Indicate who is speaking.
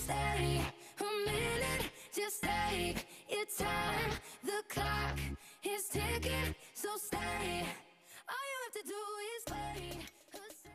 Speaker 1: stay a minute, just take your time. The clock is ticking, so stay. All you have to do is wait a second.